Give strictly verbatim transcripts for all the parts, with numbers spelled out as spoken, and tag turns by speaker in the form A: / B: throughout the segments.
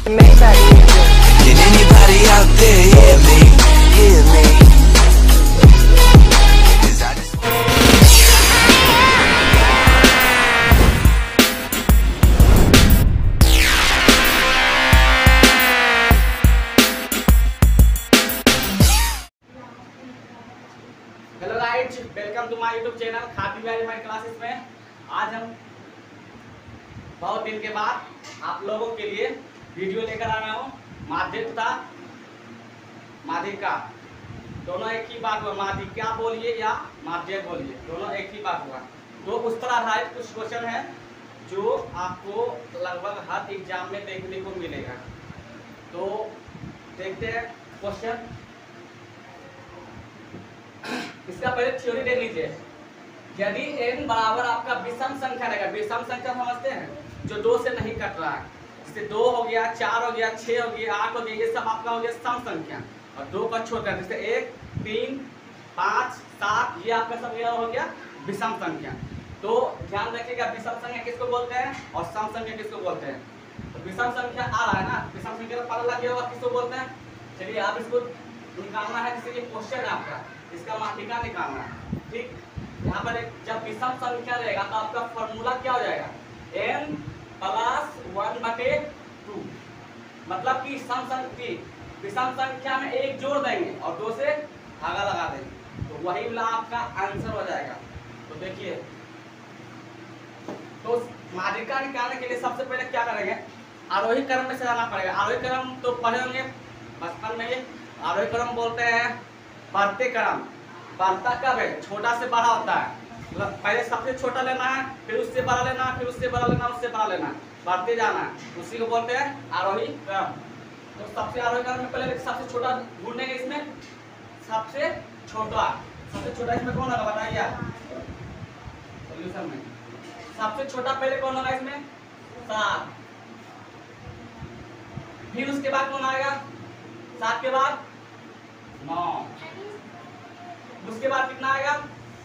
A: Can anybody out there hear me? Hear me?
B: Hello guys, welcome to my YouTube channel खाती बिहारी my classes में। आज हम बहुत दिन के बाद आप लोगों के लिए वीडियो लेकर आ रहा हूँ। माध्यमिक तथा माध्यिका दोनों एक ही बात हुआ। माध्यिका बोलिए या माध्यमिक बोलिए, दोनों एक ही बात हुआ। तो उस पर आधारित कुछ क्वेश्चन है जो आपको लगभग हर एग्जाम में देखने को मिलेगा। तो देखते हैं क्वेश्चन। इसका पहले थ्योरी देख लीजिए। यदि n बराबर आपका विषम संख्या रहेगा, विषम संख्या समझते हैं जो दो से नहीं कट रहा है, जैसे दो हो गया, चार हो गया, छह हो गया, आठ हो गया, ये सब आपका हो गया सम संख्या। और दो का छोड़कर जैसे एक, तीन, पाँच, सात, ये आपका सब हो गया विषम संख्या। तो ध्यान रखिएगा, विषम संख्या किसको बोलते हैं और सम संख्या किसको बोलते हैं। तो विषम संख्या आ रहा है ना, विषम संख्या का पता लग गया होगा किसको बोलते हैं। चलिए आप इसको निकालना है, जैसे ये क्वेश्चन है आपका, इसका माध्यिका निकालना है। ठीक, यहाँ पर एक जब विषम संख्या रहेगा तो आपका फॉर्मूला क्या हो जाएगा, n प्लस वन बटे टू। मतलब कि सम संख्या विषम संख्या में एक जोड़ देंगे और दो से धागा लगा देंगे, तो वही वाला आपका आंसर हो जाएगा। तो देखिए, तो माध्यिका निकालने के लिए सबसे पहले क्या करेंगे, आरोही क्रम में सजाना पड़ेगा। आरोही क्रम तो पढ़े होंगे बचपन में। आरोही क्रम बोलते हैं बढ़ते क्रम। बढ़ता कब है, छोटा से बड़ा होता है। मतलब पहले सबसे छोटा लेना है, फिर उससे बड़ा लेना, फिर उससे बड़ा लेना, उससे बड़ा लेना, बढ़ते जाना है, उसी को बोलते हैं आरोही क्रम। तो सबसे आरोही क्रम में पहले सबसे छोटा ढूंढेंगे। इसमें सबसे छोटा सबसे छोटा इसमें कौन होगा बताइए सोल्यूशन में। सबसे छोटा पहले कौन होगा इसमें, सात। फिर उसके बाद कौन आएगा, सात के बाद नौ। उसके बाद कितना आएगा,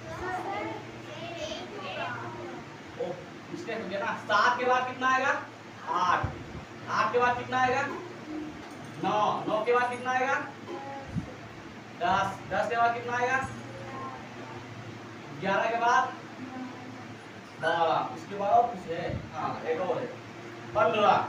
B: ओ मिस्टेक हो गया ना। सात के बाद कितना आएगा, आठ। आठ के बाद कितना आएगा, नौ। नौ के बाद कितना आएगा, दस। दस के बाद कितना आएगा, ग्यारह के बाद बारह। उसके बाद और कुछ है, हाँ एक और है, पंद्रह।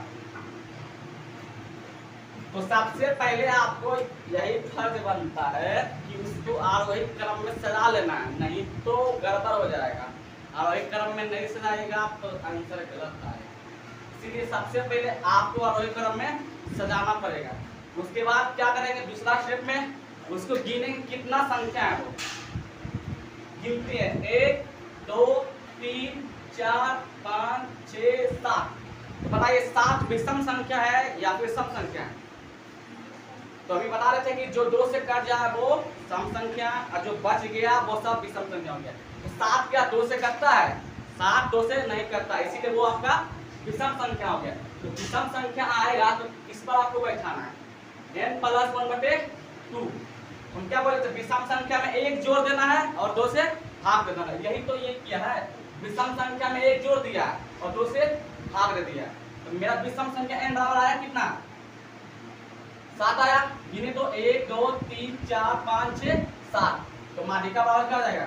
B: तो सबसे पहले आपको यही फर्ज बनता है कि उसको आरोही क्रम में सजा लेना है, नहीं तो गड़बड़ हो जाएगा। आरोही क्रम में नहीं सजाएगा तो आंसर गलत आएगा। इसीलिए सबसे पहले आपको आरोही क्रम में सजाना पड़ेगा। उसके बाद क्या करेंगे, दूसरा स्टेप में उसको गिनेंगे कितना संख्या है, वो गिनते हैं एक, दो, तीन, चार, पाँच, छः, सात। तो बताइए सात विषम संख्या है या फिर सम संख्या है। तो अभी बता रहे थे कि जो दो से कट जाए वो सम संख्या और जो बच गया वो सब विषम संख्या हो गया। तो सात क्या दो से कटता है, सात दो से नहीं कटता, इसीलिए वो आपका विषम संख्या हो गया। तो विषम संख्या आएगा तो इस पर आपको बैठाना है n प्लस वन बटे टू। हम क्या बोले थे, विषम संख्या में एक जोड़ देना है और दो से भाग देना है। यही तो ये किया है, विषम संख्या में एक जोड़ दिया और दो से भाग दे दिया। तो मेरा विषम संख्या n बराबर आया कितना, सात आया। गिने तो एक, दो, तीन, चार, पाँच, छः, सात। तो माध्यिका बराबर क्या हो जाएगा,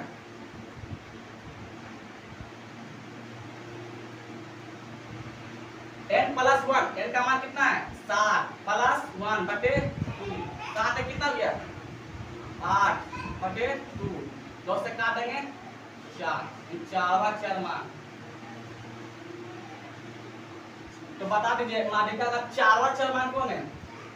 B: n प्लस वन। n का मान कितना है, सात प्लस वन बटे टू। सात है कितना हो गया, आठ बटे टू। दो से काट देंगे चार, चारवा चार मान। तो बता दीजिए माध्यिका का चारवा चार मान कौन है,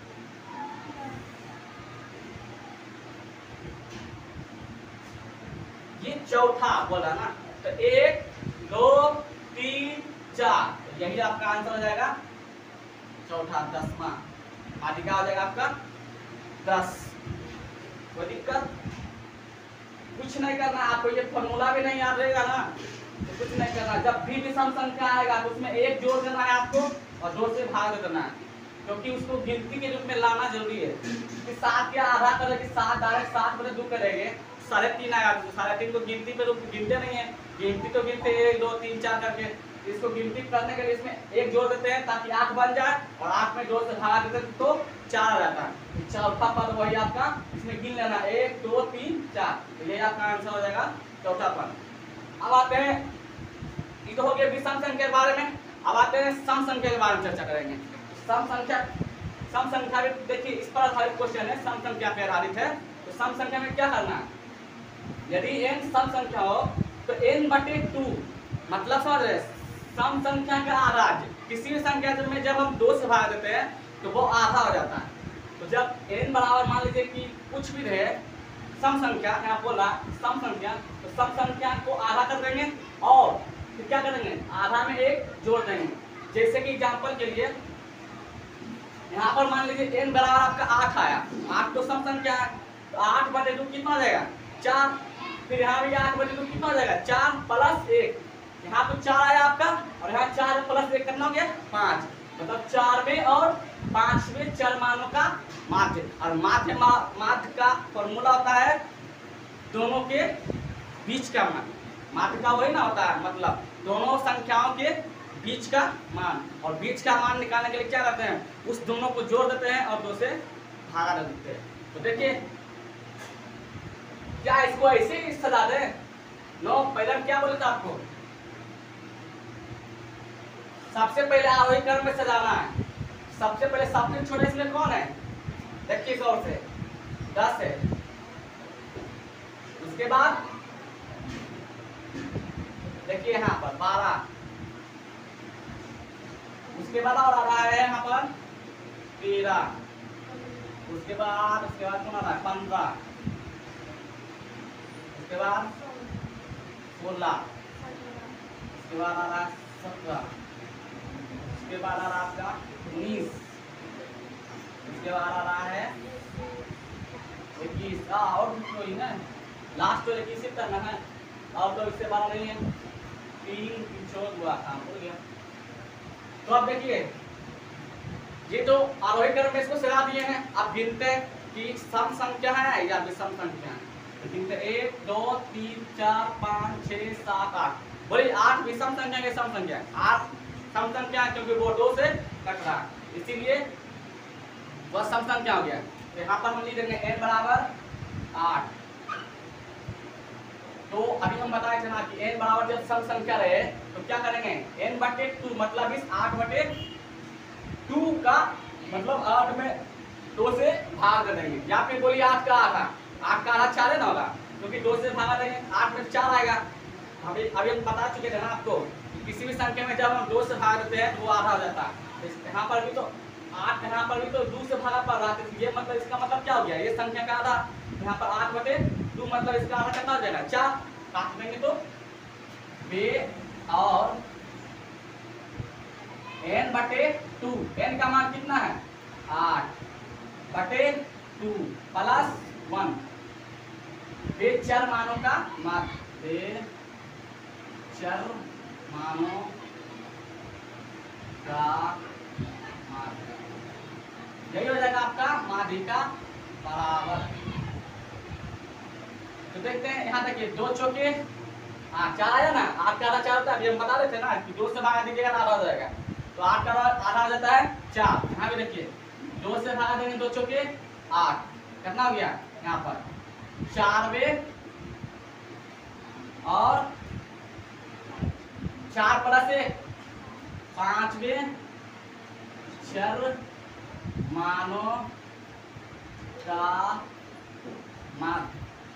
B: ये चौथा बोला ना। तो एक, दो, तीन, चार, तो यही आपका आंसर हो जाएगा चौथा, दसवां। माध्यिका हो जाएगा आपका दस। कोई दिक्कत, कुछ नहीं करना आपको, ये फॉर्मूला भी नहीं याद रहेगा ना तो कुछ नहीं करना। जब भी विषम संख्या आएगा तो उसमें एक जोड़ देना है आपको और दो से भाग देना है, क्योंकि उसको गिनती के रूप में लाना जरूरी है। कि सात के आधा करेंगे, सात डायरेक्ट सात बटे दो करेंगे, साढ़े तीन आएगा। साढ़े तीन को गिनती पे तो गिनते नहीं है, गिनती तो गिनते एक, दो, तीन, चार करके। इसको गिनती करने के लिए इसमें एक जोड़ देते हैं ताकि आठ बन जाए, और आठ में दो से भागा देते हैं तो चार आ जाता है। चौथा पद वही आपका इसमें गिन लेना, एक दो तीन चार, तो ये आपका आंसर हो जाएगा चौथा पद। अब आते हैं, ये तो हो गया विषम संख्या के बारे में। अब आते हैं सम संख्या के बारे में चर्चा करेंगे। सम संख्या, सम संख्या भी देखिए इस पर आधारित क्वेश्चन है, सम संख्या पे आधारित है। तो सम संख्या में क्या करना है, यदि n सम संख्या हो तो n बटे टू, मतलब समझ रहे, सम संख्या का आधा, किसी भी संख्या में जब हम दो से भाग देते हैं तो वो आधा हो जाता है। तो जब n बराबर मान लीजिए कि कुछ भी रहे सम संख्या, यहाँ बोला सम संख्या, तो सम संख्या को आधा कर देंगे और फिर क्या करेंगे, आधा में एक जोड़ देंगे। जैसे कि एग्जांपल के लिए यहाँ पर मान लीजिए n बराबर आपका आठ आया, आठ तो सम संख्या है, तो आठ बटे दो कितना हो जाएगा, चार। फिर यहाँ भी आठ बटे दो कितना हो जाएगा, चार प्लस एक, यहाँ तो चार आया आपका, और यहाँ चार प्लस एक कितना हो गया, पाँच। मतलब चारवें और पांचवें चर मानों का माध्य, और माध्य माध्य का फॉर्मूला होता है दोनों के बीच का मान। माध्य का वही ना होता है, मतलब दोनों संख्याओं के बीच का मान, और बीच का मान निकालने के लिए क्या करते हैं, उस दोनों को जोड़ देते हैं और दो से भागा देते हैं। तो देखिए क्या इसको ऐसे ही सजा दें, नो, पहले हम क्या बोले थे आपको, सबसे पहले आरोही क्रम में सजाना है। सबसे पहले सबसे छोटा इसमें कौन है, देखिए गौर से, दस है। उसके बाद देखिए यहाँ पर बारह, उसके बाद और आ रहा है यहाँ पर तेरह, उसके बाद उसके बाद कौन आ रहा है, पंद्रह, उसके बाद सोलह, उसके बाद आ रहा है सत्रह, उसके बाद आ रहा है आपका उन्नीस, उसके बाद आ रहा है इक्कीस। हाँ, और तो ही ना, लास्ट तो इक्कीस ही करना है, और तो इससे बारह नहीं है, तीन छोड़ हुआ काम हो गया। तो अब देखिए ये तो आरोही क्रम में इसको सजा दिए हैं। अब गिनते हैं कि सम संख्या है या विषम संख्या है। तो गिनते एक दो तीन चार पाँच छः सात आठ, बोलिए आठ विषम संख्या के सम संख्या, आठ सम संख्या क्योंकि वो दो से कट रहा है, इसीलिए वह सम संख्या हो गया। तो यहाँ पर हम लिख देंगे n बराबर आठ। तो अभी हम बताए थे ना कि n बराबर जब सम संख्या रहे तो क्या करेंगे, n बटे टू, मतलब इस आठ बटे टू का मतलब आठ में दो से भाग दे देंगे, या फिर बोलिए आठ का आधा, आठ का आधा चार है ना होगा, क्योंकि दो से भागा देंगे, आठ में चार आएगा। अभी अभी हम बता चुके थे ना आपको, किसी भी संख्या में जब हम दो से भाग देते हैं तो वो आधा हो जाता है। यहाँ पर भी तो आठ, यहाँ पर भी तो दो से भागा पड़ रहा है, ये मतलब इसका मतलब क्या हो गया, ये संख्या का आधा, यहाँ पर आठ बटे दो मतलब इसका आधा कितना हो जाएगा, चार। काट देंगे तो बे और n बटे टू, n का मान कितना है, आठ बटे टू प्लस वन, बे चर मानों का मान, बे चर मानों का माध्य, यही हो जाएगा आपका माध्य का बराबर। तो देखते हैं यहाँ देखिए दो चौके, हाँ चार आया ना, आठ का आधा चार होता है, अभी हम बता रहे थे ना कि दो से भागा दीजिएगा तो आधा हो जाएगा, तो आठ का आधा हो जाता है चार। यहाँ भी देखिए दो से भागा देंगे, दो चौके आठ, कितना हो गया यहाँ पर चारवे और चार प्लस एक पांचवे चर मानों का माध्य।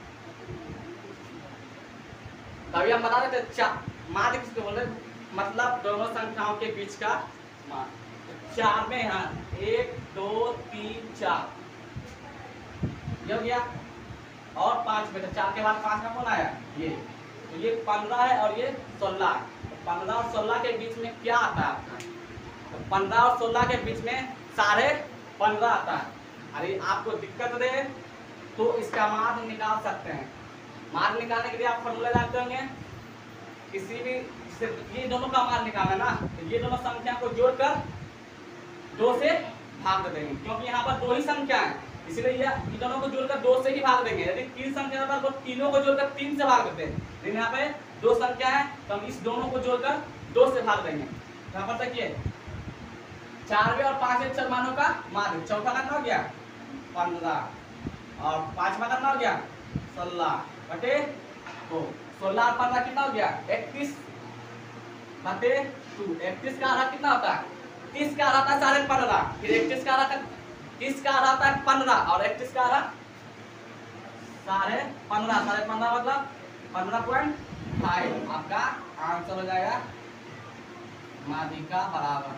B: तभी हम बता रहे थे माध्य किसको बोल रहे, मतलब दोनों संख्याओं के बीच का मान। चार में यहाँ एक दो तीन चार ये हो गया, और पांच में, तो चार के बाद पांच का कौन आया, ये, तो ये पंद्रह है और ये सोलह। तो पंद्रह और सोलह के बीच में क्या आता है आपका, तो पंद्रह और सोलह के बीच में साढ़े पंद्रह आता है। अरे आपको दिक्कत दे तो इसका मान निकाल सकते हैं। मान निकालने के लिए आप फॉर्मूला जानते होंगे, किसी भी ये दोनों का मान निकालना ना, तो ये दोनों संख्या को जोड़कर दो से भाग देंगे, क्योंकि यहाँ पर दो ही संख्या है, इसलिए ये दोनों को जोड़कर दो से ही भाग देंगे। यदि तीन संख्या पर तो तीनों को जोड़कर तीन से भाग देते हैं, लेकिन यहाँ पे दो संख्या है तो हम इस दोनों को जोड़कर दो से भाग देंगे। यहाँ पर देखिए चारवें और पांचवें चर मानों का माध्य, चौथा कितना हो गया पंद्रह और पांचवा कितना हो गया सोलह बटे दो, सोलह और पंद्रह कितना हो गया इकतीस बटे दो। इकतीस का आधा कितना होता है, तीस का आधा होता है साढ़े पंद्रह, फिर इकतीस का आधा, तीस का आधा होता है पंद्रह और इकतीस का आधा साढ़े पंद्रह, साढ़े पंद्रह मतलब पंद्रह पॉइंट फाइव। आपका आंसर हो जाएगा माध्यिका बराबर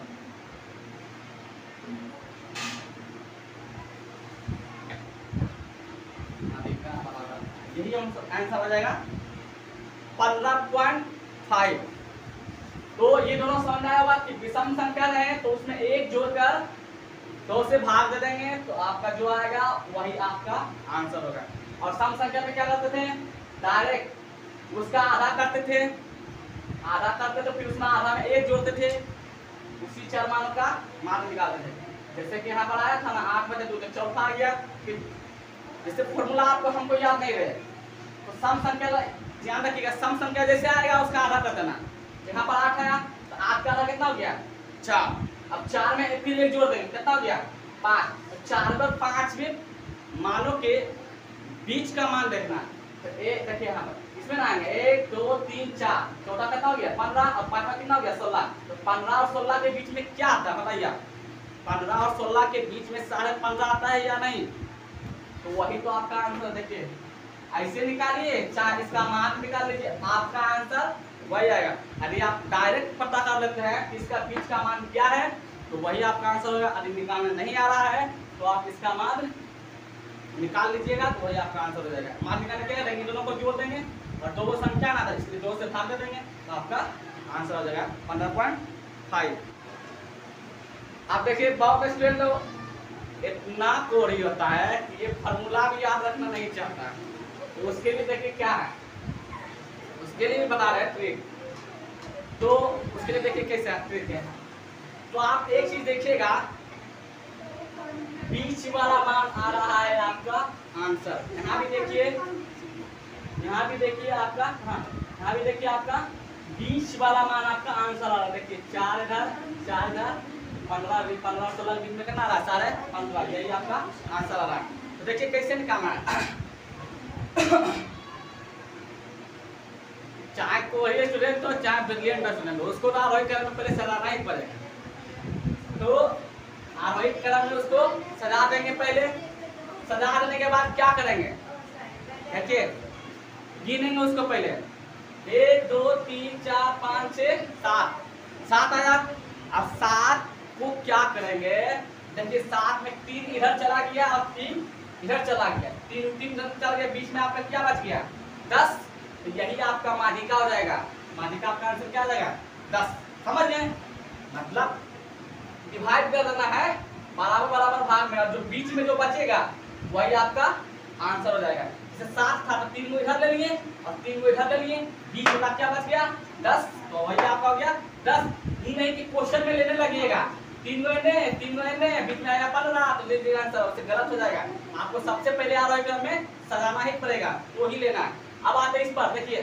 B: माध्यिका बराबर यही आंसर हो जाएगा पंद्रह पॉइंट फाइव। तो ये दोनों समझ में आया हुआ कि विषम संख्या रहे तो उसमें एक जोड़कर दो से भाग दे देंगे तो आपका जो आएगा वही आपका आंसर होगा। और सम संख्या में क्या करते थे, डायरेक्ट उसका आधा करते थे, आधा करते तो फिर उसमें आधा में एक जोड़ते थे, उसी चार मानों का मान निकालते थे। जैसे कि यहाँ पर आया था ना आठ बजे दो, चौथा आ गया। फिर जैसे फॉर्मूला आपको हमको याद नहीं रहे तो सम संख्या ध्यान रखिएगा, सम संख्या जैसे आएगा उसका आधा कर देना। यहाँ पर आठ आया तो आठ का आधा कितना हो गया चार, अब चार में फिर एक जोड़ देंगे कितना हो गया पाँच, तो चार पर पाँच में मानों के बीच का मान देखना। तो एक देखिए यहाँ पर इसमें ना आएंगे एक दो तीन चार, चौथा कितना हो गया पंद्रह और पांचवा कितना हो गया सोलह। तो पंद्रह और सोलह के बीच में क्या आता है बताइए, पंद्रह और सोलह के बीच में साढ़े पंद्रह आता है या नहीं, तो वही तो आपका आंसर। देखिए ऐसे निकालिए चाहे इसका मान निकाल लीजिए, आपका आंसर वही आएगा। यदि आप डायरेक्ट पता कर लेते हैं कि इसका बीच का मान क्या है तो वही आपका आंसर होगा। यदि निकालने नहीं आ रहा है तो आप इसका मान निकाल लीजिएगा तो वही आपका आंसर हो जाएगा। मान निकालने क्या करेंगे, दोनों को जोड़ देंगे और दो वो संख्या ना था इसलिए दो से भाग दे देंगे तो आपका आंसर हो जाएगा पंद्रह पॉइंट फाइव। आप देखिए बहुत स्टूडेंट लोग इतना कोरी होता है कि ये फॉर्मूला भी याद रखना नहीं चाहता, तो उसके लिए देखिए क्या है, उसके लिए भी बता रहे हैं ट्रिक। तो उसके लिए देखिए कैसे ट्रिक है। तो आप एक चीज देखिएगा, बीच वाला मान आ रहा है आपका आंसर। यहाँ भी देखिए, यहाँ भी देखिए आपका, हाँ यहाँ भी देखिए आपका बीच वाला मान आपका आंसर आ रहा है। देखिए चार इधर चार इधर, पंद्रह भी पंद्रह सोलह बीच में कितना आ रहा है साढ़े पंद्रह, यही आपका आंसर आ रहा है। तो देखिए कैसे निकालना है। चाहे कोई स्टूडेंट हो चाहे ब्रिलियंट स्टूडेंट हो, उसको तो आरोही क्रम में पहले सजाना ही पड़ेगा। तो आरोही क्रम में उसको सजा देंगे, पहले सजा देने के बाद क्या करेंगे देखिए गिनेंगे उसको पहले, एक दो तीन चार पाँच छः सात, सात आया। अब सात को क्या करेंगे, देखिए सात में तीन इधर चला गया और तीन इधर चला गया, तीन तीन इधर चला गया, बीच में आपका क्या बच गया दस। तो यही आपका माध्यिका हो जाएगा। माध्यिका आपका आंसर क्या हो जाएगा दस। समझ गए, मतलब डिवाइड कर देना है बराबर बराबर भाग में और जो बीच में जो बचेगा वही आपका आंसर हो जाएगा। जैसे सात था तो तीन को इधर ले लिए और तीन को इधर ले लिए, बीच में क्या बच गया दस, तो वही आपका हो गया दस। ये नहीं कि क्वेश्चन में लेने लगिएगा तीन गो इन्हें तीन गो इन्हें, बीच में आएगा पंद्रह तो ले लीजिएगा आंसर, उससे गलत हो जाएगा। आपको सबसे पहले आरोही क्रम में सजाना ही पड़ेगा, तो ही लेना है। अब आते इस पर, देखिए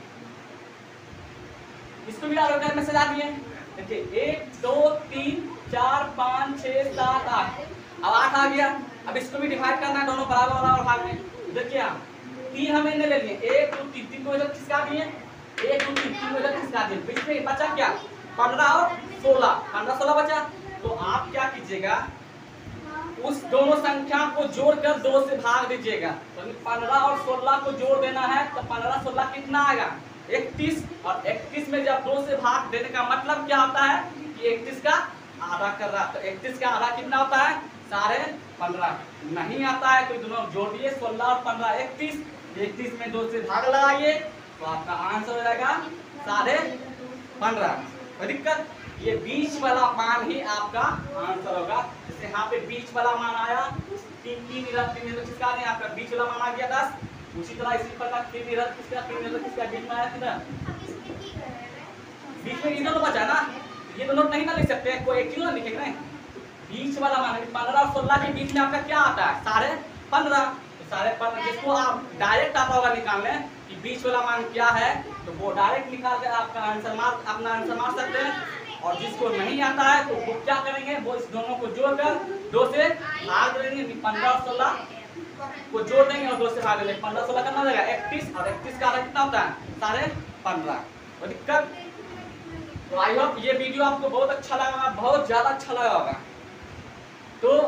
B: इसको भी आरोही क्रम में सजा दिए। देखिए एक दो तीन चार पाँच छः सात आठ, अब आठ आ गया। अब इसको भी डिवाइड करना है दोनों बराबर बराबर भाग में। देखिए आप तीन हमने ले लिए, एक दो तीन, तीन को इधर खिसका दिए, एक दो तीन, तीन को इधर खिसका दिए, बीच में बचा क्या पंद्रह और सोलह, पंद्रह सोलह बचा। तो आप क्या कीजिएगा, उस दोनों संख्या को जोड़कर दो से भाग दीजिएगा। तो पंद्रह और सोलह को जोड़ देना है तो पंद्रह सोलह कितना आएगा इकतीस, और इकतीस में जब दो से भाग देने का मतलब क्या होता है कि इकतीस का आधा कर रहा है। तो इकतीस का आधा कितना होता है साढ़े पंद्रह। नहीं आता है तो दोनों जोड़ दिए, सोलह और पंद्रह इकतीस, इकतीस में दो से भाग लगाइए तो आपका आंसर हो जाएगा साढ़े पंद्रह। कोई दिक्कत, ये बीच वाला मान ही आपका आंसर होगा। जैसे यहाँ पे बीच वाला मान आया, तीन तीन इधर तीन इधर किसका नहीं, आपका बीच वाला मान आ गया दस। उसी तरह इसी प्रकार तीन इधर किसका तीन इधर किसका बीच में आया किधर, बीच में इधर तो बचा ना, ये दोनों नहीं ना लिख सकते, कोई एक क्यों ना लिखेगा नहीं। बीच वाला मान पंद्रह और सोलह के बीच में आपका क्या आता है साढ़े पंद्रह। तो साढ़े पंद्रह जिसको आप डायरेक्ट आता होगा निकालने कि बीच वाला मान क्या है, तो वो डायरेक्ट निकाल कर आपका आंसर मार अपना आंसर मार सकते हैं। और जिसको नहीं आता है तो वो क्या करेंगे, वो इस दोनों को जोड़कर दो से भाग देंगे, पंद्रह और सोलह को जोड़ देंगे और दो से भाग देंगे। पंद्रह सोलह करना हो जाएगा इकतीस, और इकतीस का कितना होता है साढ़े पंद्रह। कोई दिक्कत? तो आई होप ये वीडियो आपको बहुत अच्छा लगा होगा, बहुत ज्यादा अच्छा लगा होगा। तो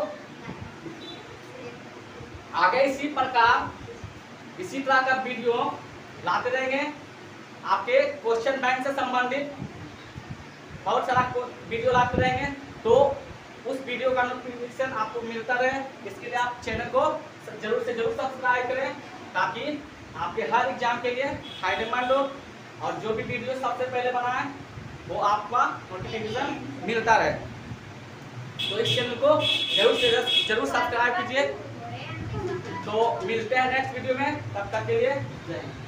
B: आगे इसी प्रकार इसी तरह का वीडियो लाते रहेंगे, आपके क्वेश्चन बैंक से संबंधित बहुत सारा वीडियो लाते रहेंगे। तो उस वीडियो का नोटिफिकेशन आपको मिलता रहे, इसके लिए आप चैनल को जरूर से जरूर सब्सक्राइब करें, ताकि आपके हर एग्जाम के लिए फायदेमंद हो और जो भी वीडियो सबसे पहले बनाए वो आपका नोटिफिकेशन मिलता रहे। तो इस चैनल को जरूर से जरूर सब्सक्राइब कीजिए। तो मिलते हैं नेक्स्ट वीडियो में, तब तक के लिए जय हिंद।